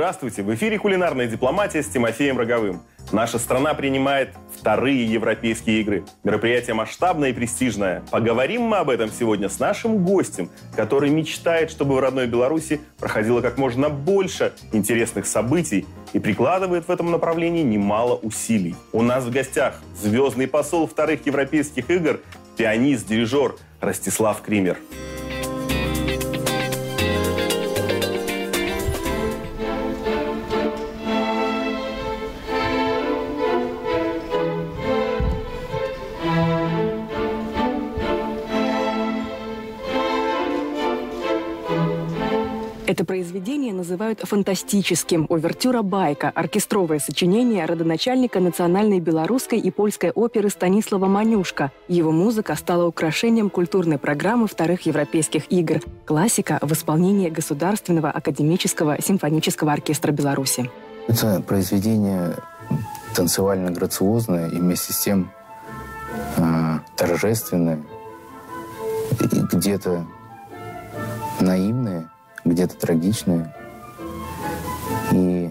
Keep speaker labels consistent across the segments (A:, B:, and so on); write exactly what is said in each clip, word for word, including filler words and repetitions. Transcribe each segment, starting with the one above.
A: Здравствуйте! В эфире «Кулинарная дипломатия» с Тимофеем Роговым. Наша страна принимает вторые европейские игры. Мероприятие масштабное и престижное. Поговорим мы об этом сегодня с нашим гостем, который мечтает, чтобы в родной Беларуси проходило как можно больше интересных событий и прикладывает в этом направлении немало усилий. У нас в гостях звездный посол вторых европейских игр, пианист, дирижер Ростислав Кример.
B: Это произведение называют фантастическим. Увертюра «Байка» – оркестровое сочинение родоначальника национальной белорусской и польской оперы Станислава Манюшка. Его музыка стала украшением культурной программы вторых европейских игр. Классика в исполнении Государственного академического симфонического оркестра Беларуси.
C: Это произведение танцевально-грациозное и вместе с тем э, торжественное, и где-то наивное, где-то трагичное. И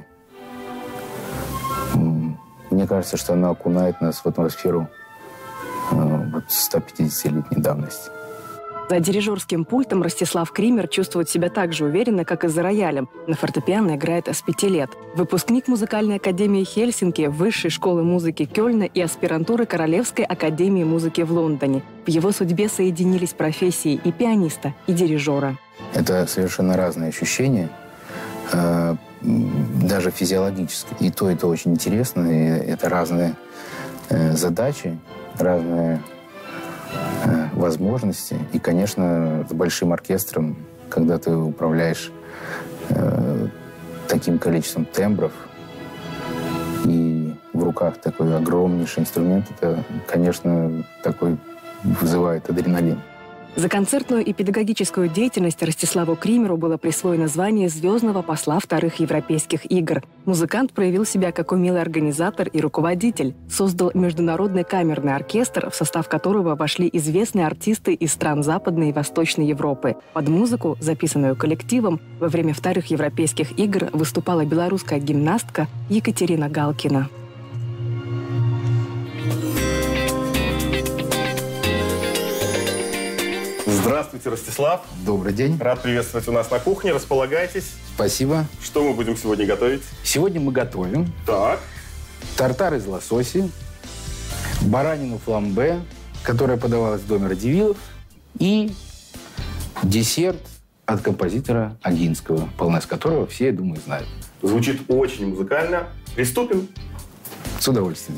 C: мне кажется, что оно окунает нас в атмосферу э, вот сто пятидесятилетней давности.
B: За дирижерским пультом Ростислав Кример чувствует себя так же уверенно, как и за роялем. На фортепиано играет с пяти лет. Выпускник музыкальной академии Хельсинки, высшей школы музыки Кёльна и аспирантуры Королевской академии музыки в Лондоне. В его судьбе соединились профессии и пианиста, и дирижера.
C: Это совершенно разные ощущения, э, даже физиологически. И то, и то очень интересно. И это разные э, задачи, разные э, возможности. И, конечно, с большим оркестром, когда ты управляешь э, таким количеством тембров и в руках такой огромнейший инструмент, это, конечно, такой вызывает адреналин.
B: За концертную и педагогическую деятельность Ростиславу Кримеру было присвоено звание звездного посла вторых европейских игр. Музыкант проявил себя как умелый организатор и руководитель. Создал международный камерный оркестр, в состав которого вошли известные артисты из стран Западной и Восточной Европы. Под музыку, записанную коллективом, во время вторых европейских игр выступала белорусская гимнастка Екатерина Галкина.
A: Здравствуйте, Ростислав.
C: Добрый день.
A: Рад приветствовать у нас на кухне. Располагайтесь.
C: Спасибо.
A: Что мы будем сегодня готовить?
C: Сегодня мы готовим
A: Так.
C: тартар из лосося, баранину фламбе, которая подавалась в доме Радивилов, и десерт от композитора Огинского, полночь которого все, я думаю, знают.
A: Звучит очень музыкально. Приступим?
C: С удовольствием.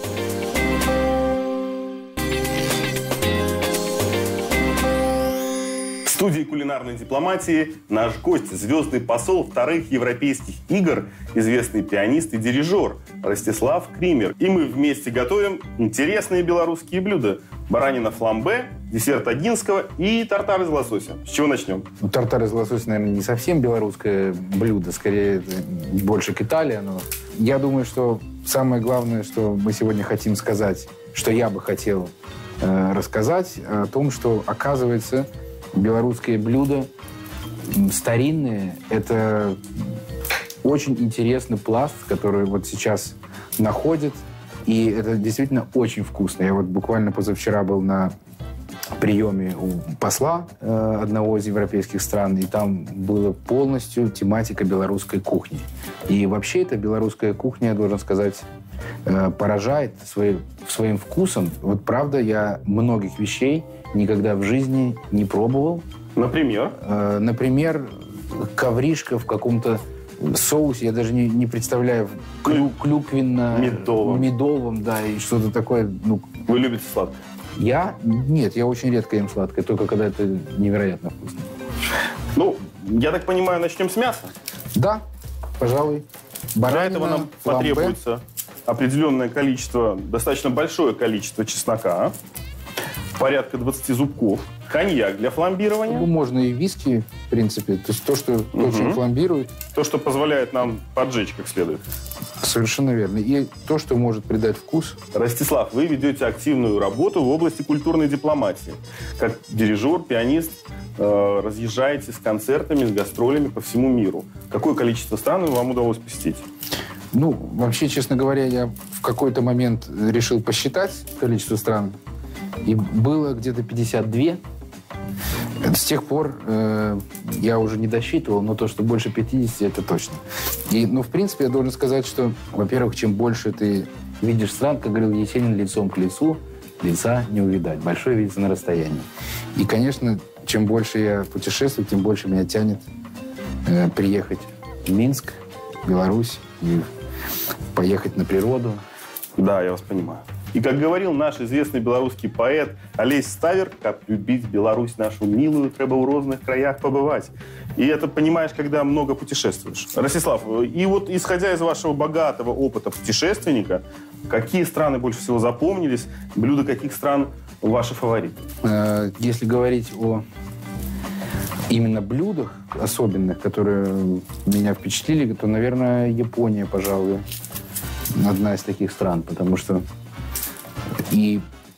A: В студии кулинарной дипломатии наш гость, звездный посол вторых европейских игр, известный пианист и дирижер Ростислав Кример. И мы вместе готовим интересные белорусские блюда. Баранина фламбе, десерт Огинского и тартар из лосося. С чего начнем?
C: Ну, тартар из лосося, наверное, не совсем белорусское блюдо, скорее это больше к Италии. Но я думаю, что самое главное, что мы сегодня хотим сказать, что я бы хотел э, рассказать, о том, что, оказывается, белорусские блюда старинные – это очень интересный пласт, который вот сейчас находят, и это действительно очень вкусно. Я вот буквально позавчера был на приеме у посла э, одного из европейских стран, и там была полностью тематика белорусской кухни. И вообще эта белорусская кухня, я должен сказать, э, поражает своим, своим вкусом. Вот правда, я многих вещей никогда в жизни не пробовал.
A: Например?
C: Э, например, ковришка в каком-то соусе, я даже не, не представляю, клю, клюквенно-медовом, медовом, да, и что-то такое. Ну,
A: вы любите сладкое?
C: Я? Нет, я очень редко ем сладкое, только когда это невероятно вкусно.
A: Ну, я так понимаю, начнем с мяса?
C: Да, пожалуй.
A: Баранина, Для этого нам фламбе. Потребуется определенное количество, достаточно большое количество чеснока, порядка двадцати зубков, коньяк для фламбирования.
C: Ну, можно и виски, в принципе. То есть то, что угу. очень фламбирует.
A: То, что позволяет нам поджечь как следует.
C: Совершенно верно. И то, что может придать вкус.
A: Ростислав, вы ведете активную работу в области культурной дипломатии. Как дирижер, пианист, э, разъезжаете с концертами, с гастролями по всему миру. Какое количество стран вам удалось посетить?
C: Ну, вообще, честно говоря, я в какой-то момент решил посчитать количество стран. И было где-то пятьдесят два. С тех пор э, я уже не досчитывал, но то, что больше пятидесяти, это точно. И, ну, в принципе, я должен сказать, что, во-первых, чем больше ты видишь стран, как говорил Есенин, лицом к лицу, лица не увидать. Большое видится на расстоянии. И, конечно, чем больше я путешествую, тем больше меня тянет э, приехать в Минск, в Беларусь, и поехать на природу.
A: Да, я вас понимаю. И, как говорил наш известный белорусский поэт Олесь Ставер, как любить Беларусь нашу милую, треба в розных краях побывать. И это понимаешь, когда много путешествуешь. Ростислав, и вот исходя из вашего богатого опыта путешественника, какие страны больше всего запомнились, блюда каких стран ваши фавориты?
C: Если говорить о именно блюдах особенных, которые меня впечатлили, то, наверное, Япония, пожалуй, одна из таких стран, потому что и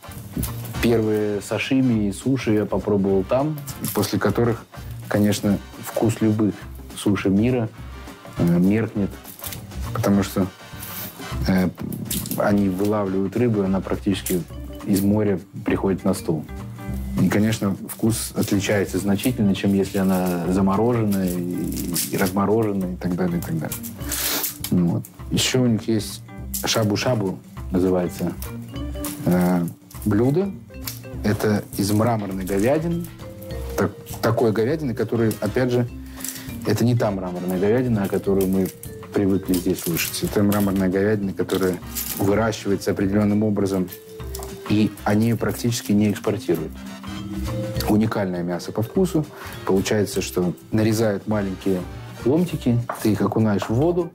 C: первые сашими и суши я попробовал там, после которых, конечно, вкус любых суши мира э, меркнет, потому что э, они вылавливают рыбу, и она практически из моря приходит на стол. И, конечно, вкус отличается значительно, чем если она замороженная и, и размороженная и так далее, и так далее. Вот. Еще у них есть шабу-шабу, называется э, блюдо. Это из мраморной говядины. Так, такой говядины, которая, опять же, это не та мраморная говядина, о которой мы привыкли здесь слышать. Это мраморная говядина, которая выращивается определенным образом, и они ее практически не экспортируют. Уникальное мясо по вкусу. Получается, что нарезают маленькие ломтики, ты их окунаешь в воду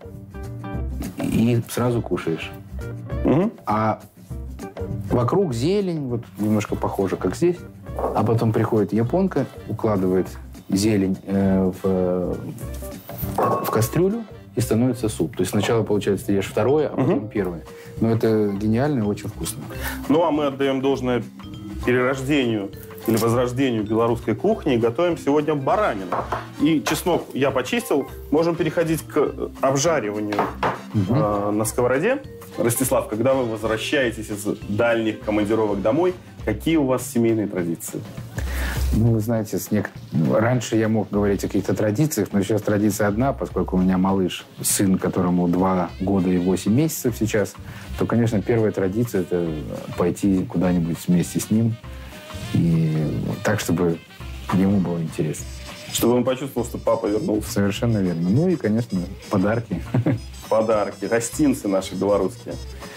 C: и сразу кушаешь.
A: Угу.
C: А вокруг зелень, вот немножко похоже, как здесь. А потом приходит японка, укладывает зелень э, в, в кастрюлю, и становится суп. То есть сначала, получается, ты ешь второе, а потом угу. первое. Но это гениально и очень вкусно.
A: Ну, а мы отдаем должное перерождению или возрождению белорусской кухни и готовим сегодня баранину. И чеснок я почистил. Можем переходить к обжариванию угу. э, на сковороде. Ростислав, когда вы возвращаетесь из дальних командировок домой, какие у вас семейные традиции?
C: Ну, вы знаете, с нек... раньше я мог говорить о каких-то традициях, но сейчас традиция одна, поскольку у меня малыш, сын, которому два года и восемь месяцев сейчас, то, конечно, первая традиция – это пойти куда-нибудь вместе с ним, и так, чтобы ему было интересно.
A: Чтобы он почувствовал, что папа вернулся.
C: Совершенно верно. Ну и, конечно, подарки.
A: Подарки, гостинцы наши белорусские.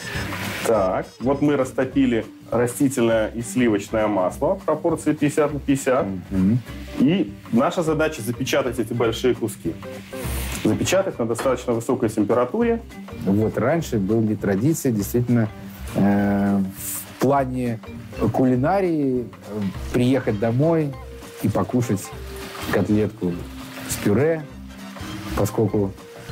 A: Так, вот мы растопили растительное и сливочное масло в пропорции пятьдесят на пятьдесят. Mm-hmm. И наша задача запечатать эти большие куски. Запечатать на достаточно высокой температуре.
C: Вот раньше были традиции, действительно, э, в плане кулинарии э, приехать домой и покушать котлетку с пюре, поскольку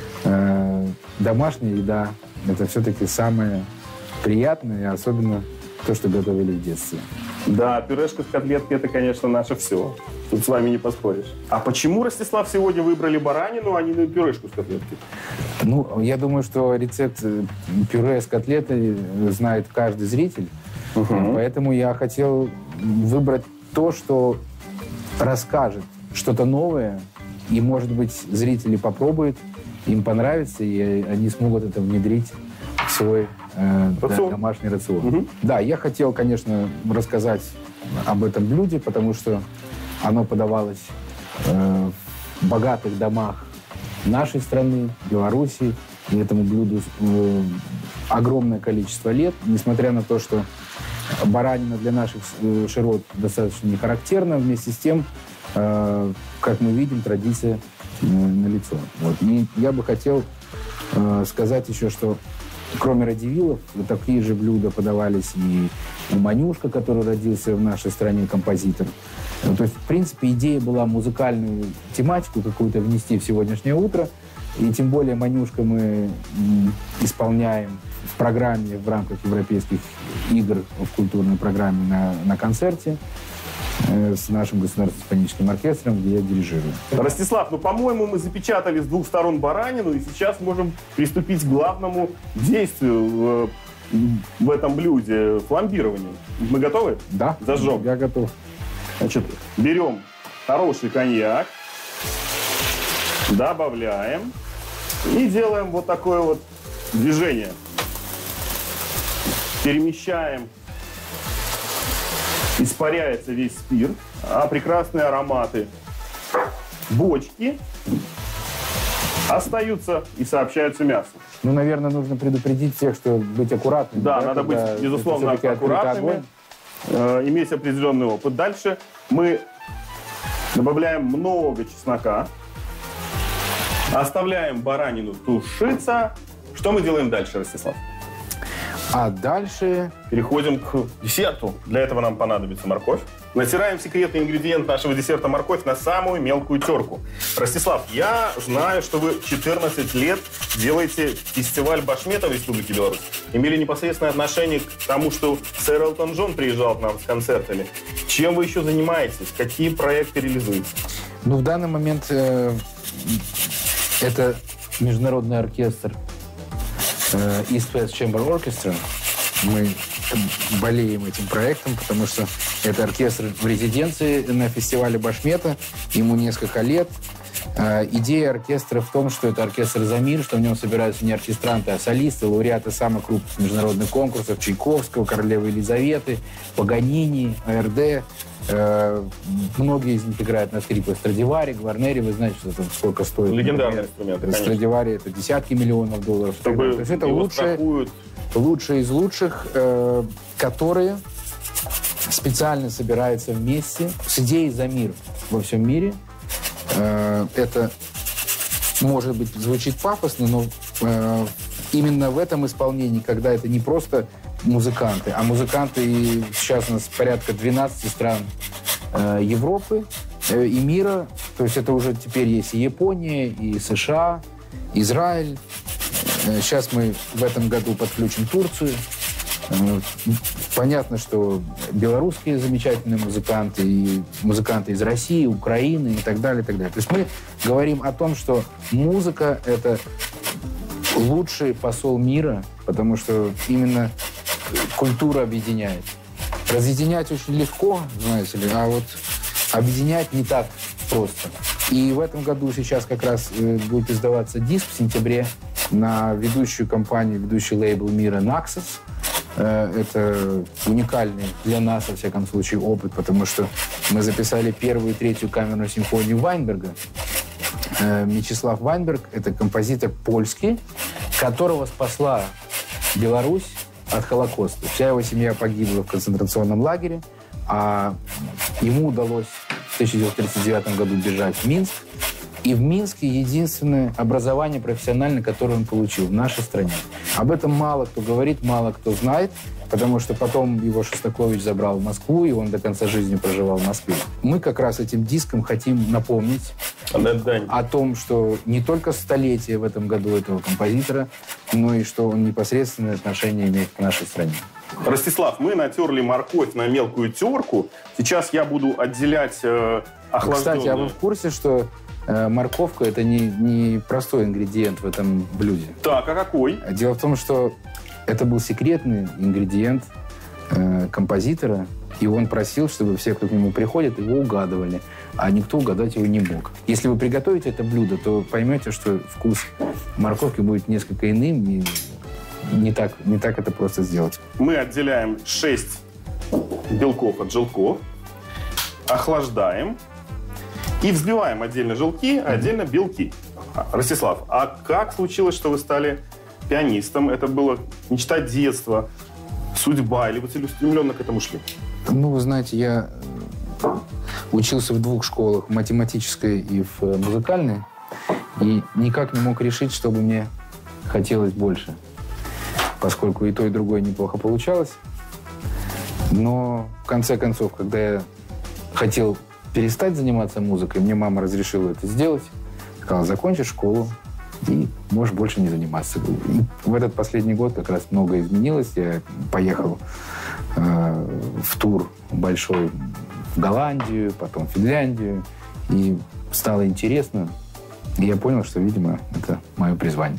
C: э, домашняя еда – это все-таки самое приятное, особенно то, что готовили в детстве.
A: Да, пюрешка с котлеткой – это, конечно, наше все. Тут с вами не поспоришь. А почему, Ростислав, сегодня выбрали баранину, а не пюрешку с котлеткой?
C: Ну, я думаю, что рецепт пюре с котлетой знает каждый зритель. Угу. Поэтому я хотел выбрать то, что расскажет что-то новое. И, может быть, зрители попробуют, им понравится, и они смогут это внедрить в свой э, да, домашний рацион. Угу. Да, я хотел, конечно, рассказать об этом блюде, потому что оно подавалось э, в богатых домах нашей страны, Беларуси. И этому блюду э, огромное количество лет. Несмотря на то, что баранина для наших э, широт достаточно не характерна, вместе с тем, э, как мы видим, традиция э, налицо. Вот. И я бы хотел э, сказать еще, что кроме радивилов, такие же блюда подавались и у Манюшка, который родился в нашей стране, композитор. То есть, в принципе, идея была музыкальную тематику какую-то внести в сегодняшнее утро. И тем более Манюшка мы исполняем в программе, в рамках европейских игр, в культурной программе на, на концерте. э, с нашим государственным симфоническим оркестром, где я дирижирую.
A: Ростислав, ну, по-моему, мы запечатали с двух сторон баранину, и сейчас можем приступить к главному действию э, в этом блюде – фламбированию. Мы готовы?
C: Да.
A: Зажжем.
C: Я готов.
A: Значит, берем хороший коньяк, добавляем и делаем вот такое вот движение. Перемещаем. Испаряется весь спирт, а прекрасные ароматы бочки остаются и сообщаются мясу.
C: Ну, наверное, нужно предупредить всех, что быть аккуратными.
A: Да, да, надо быть, безусловно, аккуратными, э, иметь определенный опыт. Дальше мы добавляем много чеснока, оставляем баранину тушиться. Что мы делаем дальше, Ростислав?
C: А дальше...
A: Переходим к десерту. Для этого нам понадобится морковь. Натираем секретный ингредиент нашего десерта морковь на самую мелкую терку. Ростислав, я знаю, что вы четырнадцать лет делаете фестиваль башмета в Республике Беларусь. Имели непосредственное отношение к тому, что сэр Элтон Джон приезжал к нам с концертами. Чем вы еще занимаетесь? Какие проекты реализуете?
C: Ну, в данный момент э, это международный оркестр э, East West Chamber Orchestra. Мы болеем этим проектом, потому что это оркестр в резиденции на фестивале башмета. Ему несколько лет. Э, идея оркестра в том, что это оркестр за мир, что в нем собираются не оркестранты, а солисты, лауреаты самых крупных международных конкурсов: Чайковского, Королевы Елизаветы, Паганини, АРД. Э, многие из них играют на скрипах Страдивари, Гварнери. Вы знаете, что это сколько стоит?
A: Легендарный инструмент.
C: Страдивари — это десятки миллионов долларов.
A: Чтобы
C: То есть это лучшие,
A: страхуют...
C: лучшие из лучших, э, которые специально собираются вместе с идеей за мир во всем мире. Э, это, может быть, звучит пафосно, но э, именно в этом исполнении, когда это не просто музыканты, а музыканты, и сейчас у нас порядка двенадцати стран э, Европы э, и мира. То есть это уже теперь есть и Япония, и США, Израиль. Э, сейчас мы в этом году подключим Турцию. Э, понятно, что белорусские замечательные музыканты, и музыканты из России, Украины и так далее, и так далее. То есть мы говорим о том, что музыка — это лучший посол мира, потому что именно культура объединяет. Разъединять очень легко, знаете ли, а вот объединять не так просто. И в этом году сейчас как раз будет издаваться диск в сентябре на ведущую компанию, ведущий лейбл мира Naxos. Это уникальный для нас, во всяком случае, опыт, потому что мы записали первую и третью камерную симфонию Вайнберга. Мечислав Вайнберг – это композитор польский, которого спасла Беларусь от Холокоста. Вся его семья погибла в концентрационном лагере, а ему удалось в тысяча девятьсот тридцать девятом году бежать в Минск. И в Минске единственное образование профессиональное, которое он получил в нашей стране. Об этом мало кто говорит, мало кто знает, потому что потом его Шостакович забрал в Москву, и он до конца жизни проживал в Москве. Мы как раз этим диском хотим напомнить о том, что не только столетие в этом году этого композитора, но и что он непосредственное отношение имеет к нашей стране.
A: Ростислав, мы натерли морковь на мелкую терку. Сейчас я буду отделять э, охлажденную...
C: Кстати, а вы в курсе, что э, морковка – это не, не простой ингредиент в этом блюде?
A: Так, а какой?
C: Дело в том, что это был секретный ингредиент э, композитора, и он просил, чтобы все, кто к нему приходит, его угадывали, а никто угадать его не мог. Если вы приготовите это блюдо, то поймете, что вкус морковки будет несколько иным, и не так, не так это просто сделать.
A: Мы отделяем шесть белков от желтков, охлаждаем и взбиваем отдельно желтки, а отдельно белки. Ростислав, а как случилось, что вы стали пианистом? Это было мечта детства, судьба, или вы целеустремленно к этому шли?
C: Ну, вы знаете, я учился в двух школах, в математической и в музыкальной, и никак не мог решить, что бы мне хотелось больше, поскольку и то, и другое неплохо получалось. Но в конце концов, когда я хотел перестать заниматься музыкой, мне мама разрешила это сделать, сказала: закончишь школу и можешь больше не заниматься. И в этот последний год как раз многое изменилось. Я поехал э, в тур большой в Голландию, потом в Финляндию. И стало интересно. И я понял, что, видимо, это мое призвание.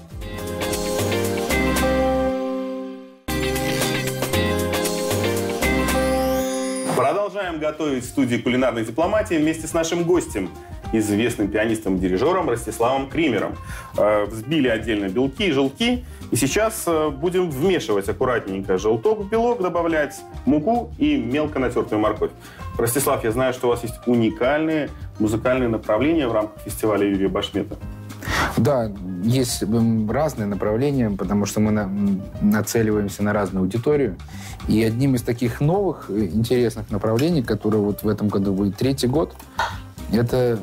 A: Продолжаем готовить в студии кулинарной дипломатии вместе с нашим гостем, известным пианистом и дирижером Ростиславом Кримером. Э, взбили отдельно белки и желтки. И сейчас э, будем вмешивать аккуратненько желток в белок, добавлять муку и мелко натертую морковь. Ростислав, я знаю, что у вас есть уникальные музыкальные направления в рамках фестиваля Юрия Башмета.
C: Да, есть разные направления, потому что мы на, нацеливаемся на разную аудиторию. И одним из таких новых интересных направлений, который вот в этом году будет третий год, это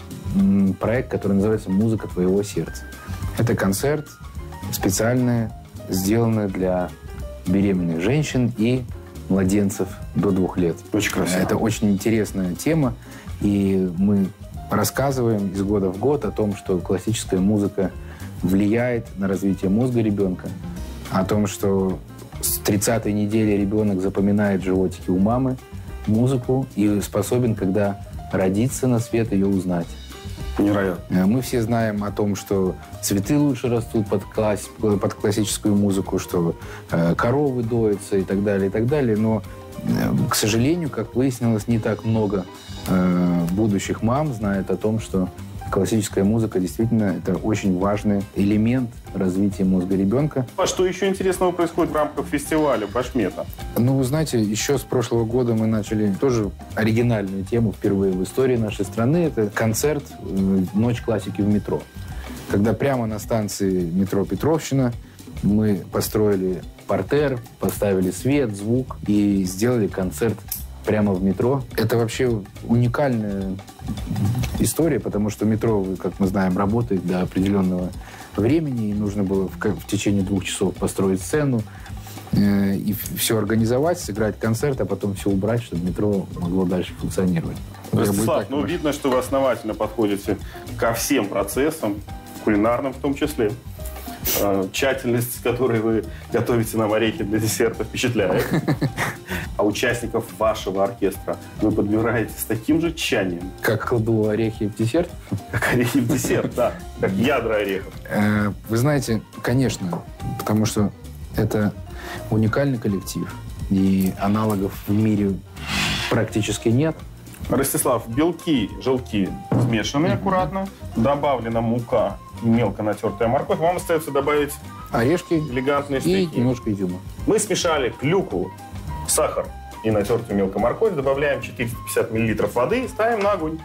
C: проект, который называется «Музыка твоего сердца». Это концерт специально сделанный для беременных женщин и младенцев до двух лет.
A: Очень красиво.
C: Это очень интересная тема, и мы рассказываем из года в год о том, что классическая музыка влияет на развитие мозга ребенка, о том, что с тридцатой недели ребенок запоминает в животике у мамы музыку и способен, когда родится на свет, ее узнать.
A: Невероятно.
C: Мы все знаем о том, что цветы лучше растут под, класс, под классическую музыку, что э, коровы доятся и так далее, и так далее. Но, э, к сожалению, как выяснилось, не так много э, будущих мам знает о том, что классическая музыка действительно это очень важный элемент развития мозга ребенка.
A: А что еще интересного происходит в рамках фестиваля Башмета?
C: Ну, вы знаете, еще с прошлого года мы начали тоже оригинальную тему впервые в истории нашей страны. Это концерт «Ночь классики в метро». Когда прямо на станции метро Петровщина мы построили партер, поставили свет, звук и сделали концерт прямо в метро. Это вообще уникальная история, потому что метро, как мы знаем, работает до определенного времени, и нужно было в, в течение двух часов построить сцену э, и все организовать, сыграть концерт, а потом все убрать, чтобы метро могло дальше функционировать.
A: Ростислав, ну, видно, что вы основательно подходите ко всем процессам, кулинарным в том числе. Тщательность, с которой вы готовите нам орехи для десерта, впечатляет. А участников вашего оркестра вы подбираете с таким же тщанием.
C: Как кладу орехи в десерт?
A: Как орехи в десерт, да. Как ядра орехов.
C: Вы знаете, конечно, потому что это уникальный коллектив, и аналогов в мире практически нет.
A: Ростислав, белки, желтки смешаны аккуратно, добавлена мука и мелко натертая морковь. Вам остается добавить
C: орешки
A: элегантные
C: и
A: стейки.
C: немножко изюма.
A: Мы смешали клюкву, сахар и натертую мелко морковь, добавляем четыреста пятьдесят миллилитров воды и ставим на огонь.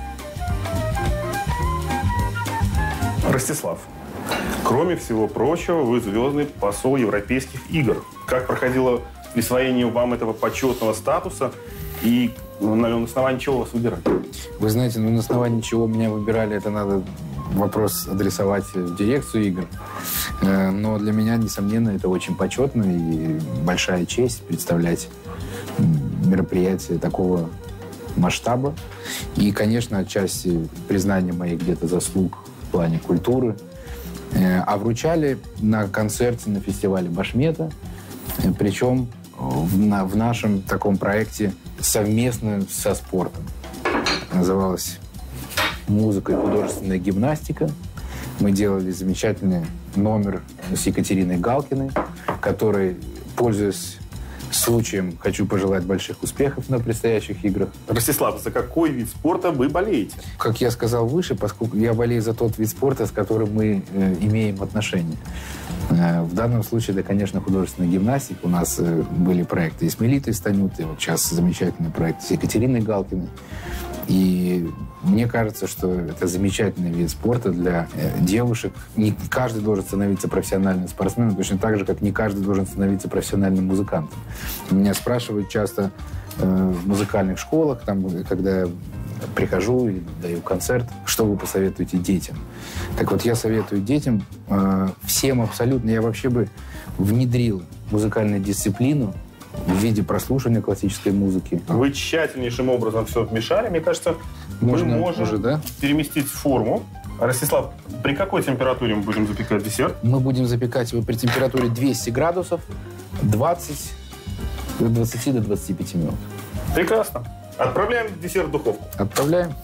A: Ростислав, кроме всего прочего, вы звездный посол Европейских игр. Как проходило присвоение вам этого почетного статуса и на основании чего вас выбирали?
C: Вы знаете, ну, на основании чего меня выбирали, это надо вопрос адресовать в дирекцию игр. Но для меня, несомненно, это очень почетно и большая честь представлять мероприятие такого масштаба. И, конечно, отчасти признание моих где-то заслуг в плане культуры. А вручали на концерте на фестивале Башмета, причем в, на, в нашем таком проекте совместно со спортом. Называлось «Музыка и художественная гимнастика». Мы делали замечательный номер с Екатериной Галкиной, который, пользуясь случаем, хочу пожелать больших успехов на предстоящих играх.
A: Ростислав, за какой вид спорта вы болеете?
C: Как я сказал выше, поскольку я болею за тот вид спорта, с которым мы э, имеем отношение. Э, в данном случае, да, конечно, художественная гимнастика. У нас э, были проекты и с Мелитой Станютой, вот сейчас замечательный проект с Екатериной Галкиной. И мне кажется, что это замечательный вид спорта для э, девушек. Не каждый должен становиться профессиональным спортсменом, точно так же, как не каждый должен становиться профессиональным музыкантом. Меня спрашивают часто э, в музыкальных школах, там, когда я прихожу и даю концерт, что вы посоветуете детям. Так вот, я советую детям, э, всем абсолютно, я вообще бы внедрил музыкальную дисциплину в виде прослушивания классической музыки.
A: Вы тщательнейшим образом все вмешали. Мне кажется,
C: Можно
A: мы можем
C: уже, да?
A: переместить форму. Ростислав, при какой температуре мы будем запекать десерт?
C: Мы будем запекать его при температуре двести градусов двадцать до двадцати пяти минут.
A: Прекрасно. Отправляем десерт в духовку.
C: Отправляем.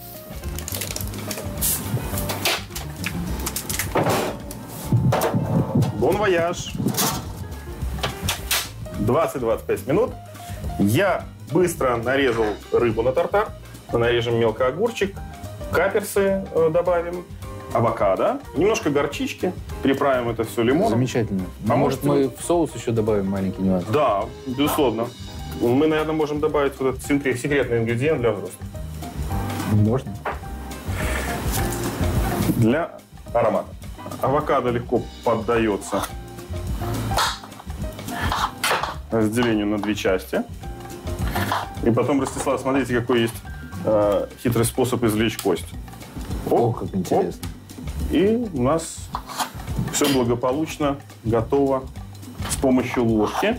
A: Бон вояж. двадцать-двадцать пять минут. Я быстро нарезал рыбу на тартар. Нарежем мелко огурчик. Каперсы добавим. Авокадо. Немножко горчички. Приправим это все лимоном.
C: Замечательно.
A: А
C: а
A: может,
C: может, мы в соус еще добавим маленький нюанс?
A: Да, безусловно. Мы, наверное, можем добавить вот этот секретный ингредиент для взрослых.
C: Можно.
A: Для аромата. Авокадо легко поддается разделению на две части. И потом, Ростислав, смотрите, какой есть э, хитрый способ извлечь кость.
C: О, как интересно.
A: Оп. И у нас все благополучно готово с помощью ложки.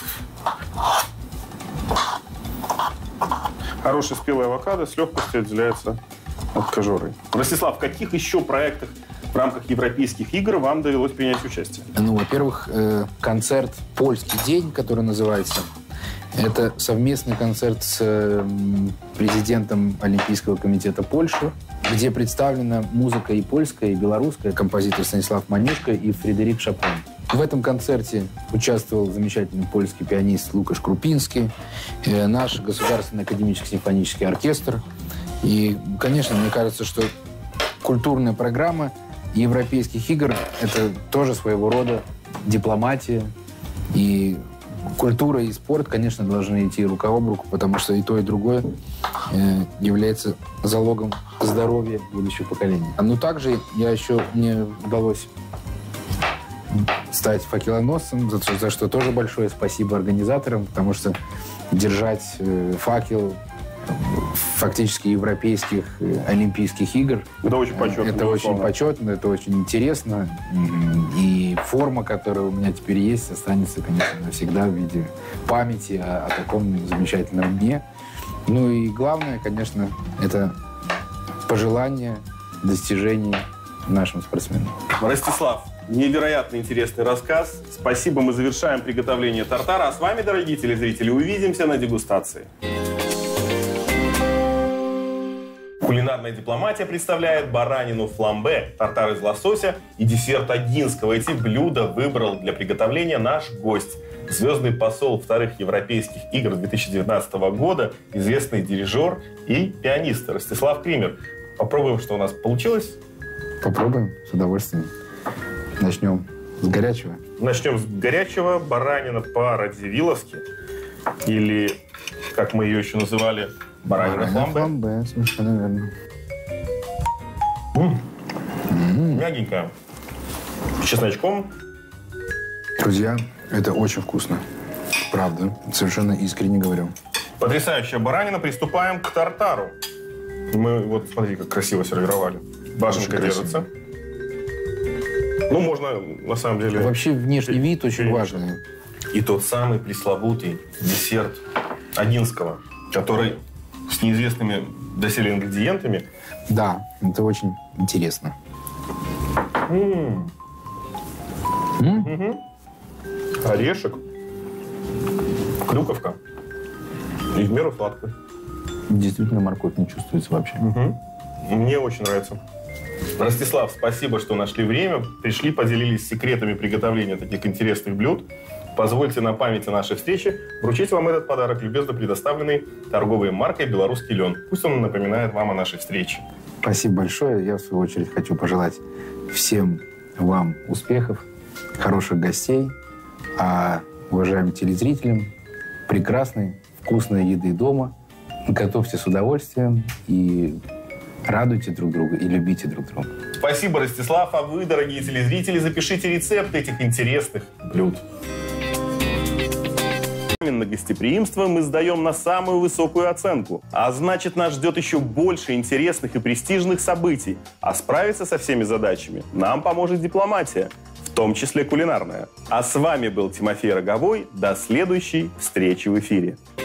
A: Хороший спелый авокадо с легкостью отделяется от кожуры. Ростислав, в каких еще проектах в рамках Европейских игр вам довелось принять участие?
C: Ну, во-первых, э, концерт «Польский день», который называется. Это совместный концерт с э, президентом Олимпийского комитета Польши, где представлена музыка и польская, и белорусская, композитор Станислав Манюшка и Фредерик Шопен. В этом концерте участвовал замечательный польский пианист Лукаш Крупинский, э, наш Государственный академический симфонический оркестр. И, конечно, мне кажется, что культурная программа Европейских игр – это тоже своего рода дипломатия. И культура и спорт, конечно, должны идти рука об руку, потому что и то, и другое э, является залогом здоровья будущего поколения. Но также я еще, мне удалось стать факелоносцем, за, за что тоже большое спасибо организаторам, потому что держать э, факел фактически европейских э, Олимпийских игр.
A: Это очень почетно.
C: Это очень почетно, это очень интересно. И форма, которая у меня теперь есть, останется, конечно, навсегда в виде памяти о, о таком замечательном дне. Ну и главное, конечно, это пожелание достижений нашим спортсменам.
A: Ростислав, невероятно интересный рассказ. Спасибо, мы завершаем приготовление тартара. А с вами, дорогие телезрители, увидимся на дегустации. Кулинарная дипломатия представляет баранину фламбе, тартар из лосося и десерт Огинского. Эти блюда выбрал для приготовления наш гость, звездный посол вторых Европейских игр две тысячи девятнадцатого года, известный дирижер и пианист Ростислав Кример. Попробуем, что у нас получилось.
C: Попробуем, с удовольствием. Начнем с горячего.
A: Начнем с горячего. Баранина по-радзивилловски. Или, как мы ее еще называли, баранина, баранина фламбе.
C: фламбе. Совершенно верно.
A: М-м. М-м. Мягенькая. С чесночком.
C: Друзья, это очень вкусно. Правда. Совершенно искренне говорю.
A: Потрясающая баранина. Приступаем к тартару. Мы, вот, смотри, как красиво сервировали. Башенка держится. Ну, можно, на самом деле...
C: Вообще, внешний вид очень важный.
A: И тот самый пресловутый десерт Огинского, который с неизвестными доселе ингредиентами.
C: Да, это очень интересно.
A: М-м.
C: М?
A: Угу. Орешек. Клюковка. И в меру сладкой.
C: Действительно, морковь не чувствуется вообще.
A: Угу. Мне очень нравится. Ростислав, спасибо, что нашли время, пришли, поделились секретами приготовления таких интересных блюд. Позвольте на памяти нашей встречи вручить вам этот подарок, любезно предоставленный торговой маркой «Белорусский лен». Пусть он напоминает вам о нашей встрече.
C: Спасибо большое. Я, в свою очередь, хочу пожелать всем вам успехов, хороших гостей, а уважаемым телезрителям прекрасной, вкусной еды дома. Готовьте с удовольствием и радуйте друг друга и любите друг друга.
A: Спасибо, Ростислав. А вы, дорогие телезрители, запишите рецепт этих интересных блюд. На гостеприимство мы сдаем на самую высокую оценку. А значит, нас ждет еще больше интересных и престижных событий. А справиться со всеми задачами нам поможет дипломатия, в том числе кулинарная. А с вами был Тимофей Роговой. До следующей встречи в эфире.